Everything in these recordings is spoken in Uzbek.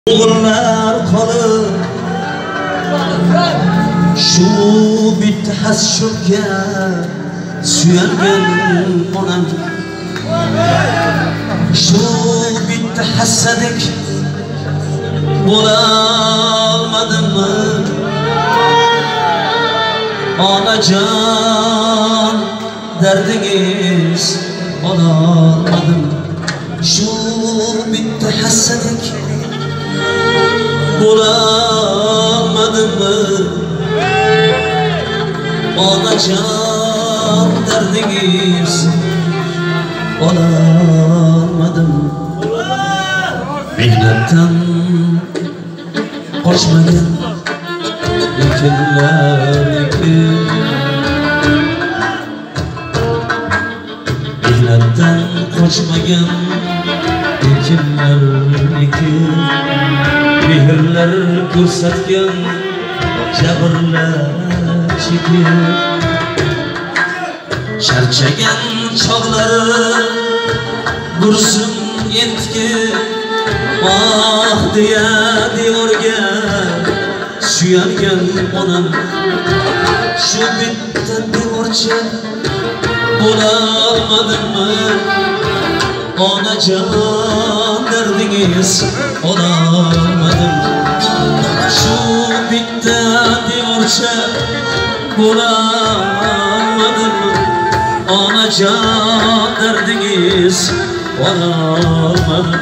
Oğullar qolib shu bitta hassurga suyangan onam, shu bitta hassadik bo'lolmadimmi onajon, dardingiz ololmadim. Shu bitta hassadik bo'lolmadimmi onajon, dardingiz ololmadim. Mehnatdan qochmagan ekinlarniki, mehnatdan qochmagan ekinlarniki, mehrlar ko'rsatgan jabrlar chekib, charchagan chog'lari dursun entikib, ah deya devorga suyangan onam, shu bitta devorcha bo'lolmadimmi onajon, dardingiz ololmadim. Shu bitta devorcha bo'lolmadimmi onajon, dardingiz ololmadim.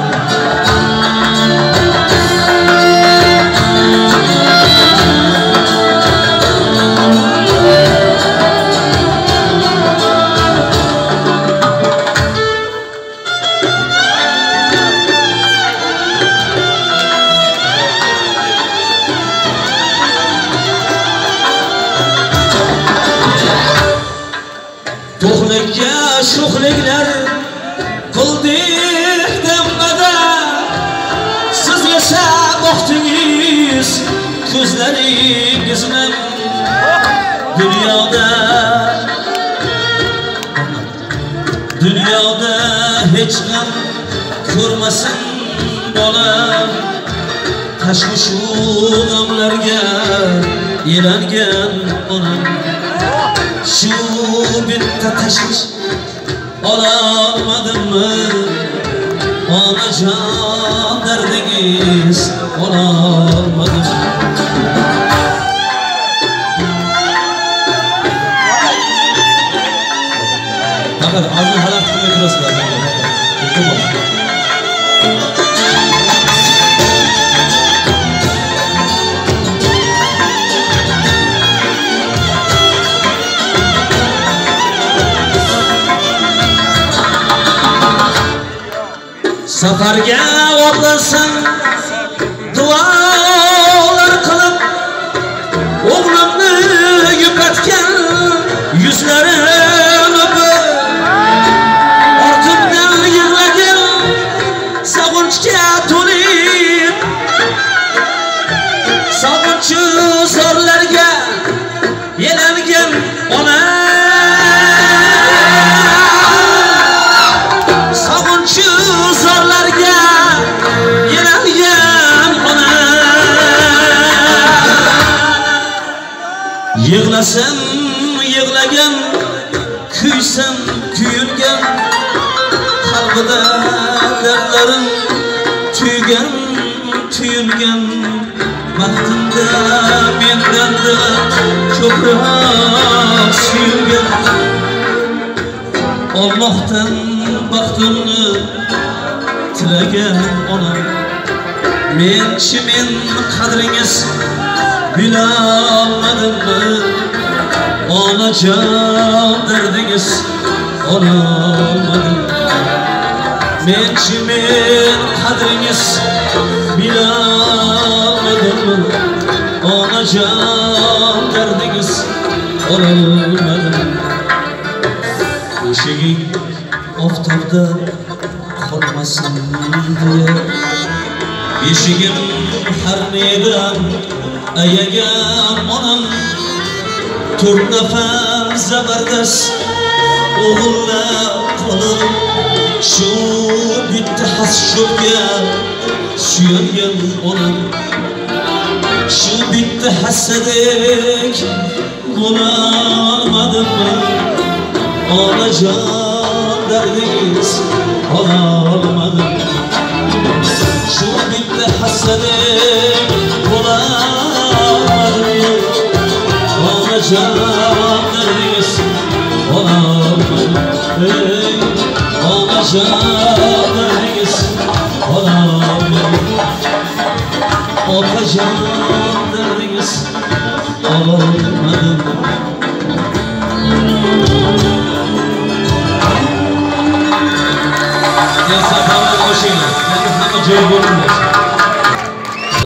To'qlikka sho'xliklar qildik demada, siz esa boqdingiz ko'zlaringizni. Dunyoda hech g'am ko'rmasin bolam, tashvishu g'amlarga elangan onam. Shu bitta tashvish ololmadimmi onajon, dardingiz ololmadim. Faqat azmi xalaq qilmay turasizlar. Safarga otlansam duolar qilib, o'g'limni yupatgan yuzlarini o'pib, ortimdan yig'lagan sog'inchga to'lib, sog'inchu zorlarga yelangan ona, sog'inchu zorlarga yelangan ona. Yig'lasam yig'lagan, kuysam kuyilgan, qalbida dardlarim tuygan tuyilgan, vaqtimda mendanda ko'proq suyulgan. Olmoqdan baxtimni tilagan onam, menchi men qadringiz bilolmadimmi onajon, dardingiz ololmadim. Menchi men qadringiz bilolmadimmi onajon, dardingiz ololmadim. Eshiging oftobda qolmasin diye, eshigim har nedan ayagan onam, 4 nafar zabardast o'g'illar qolib Şu bitti hasşupga suyangan onam. Şu bitti hasadek bulamadım ben. Onajon derdingiz olamadım. Şu bitti hasadek bulamadım ben. Onajon derdingiz olamadım. Hey, onajon derdingiz olamadım. Otajon derdingiz olamadım. Neyse, tamam, hoşçakalın. Hamma joy bo'lmaydi.